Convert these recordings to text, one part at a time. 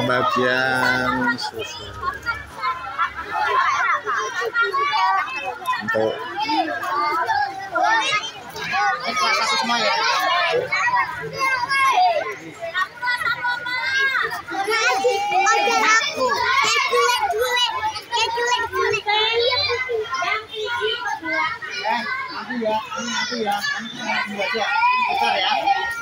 pembagian susu untuk semua ya. Nanti ya, ini aja, besar ya.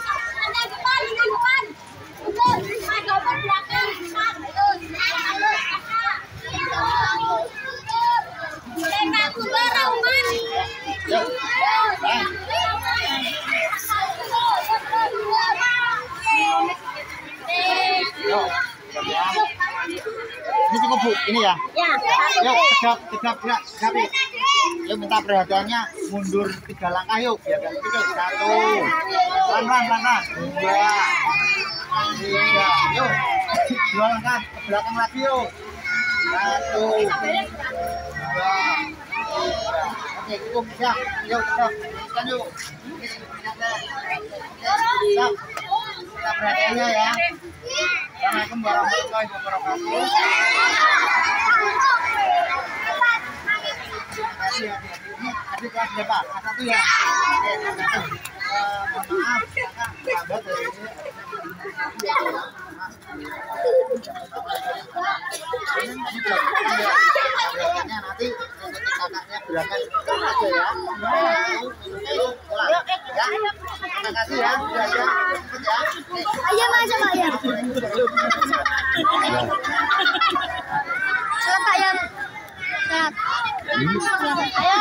Ini cukup Bu, ini ya? Ya. Yuk, tegap gerak. Yuk minta perhatiannya mundur 3 langkah yuk, biar gak gitu. 1, pelan-pelan, 2, 3, yuk 2 langkah ke belakang lagi yuk. 1, 2, 3. Oke, cukup ya. Yuk, stop. Teruskan yuk. Stop. Minta perhatiannya ya. Assalamualaikum warahmatullahi wabarakatuh. Ini adik kelas berapa? A1 ya? Oke, A1. Mohon maaf, silakan lambat dari ini. Nanti untuk kakaknya berangkat aja ya. Terima kasih ya. Ayo Mas, coba ya. Coba ya. Sehat. Ayo.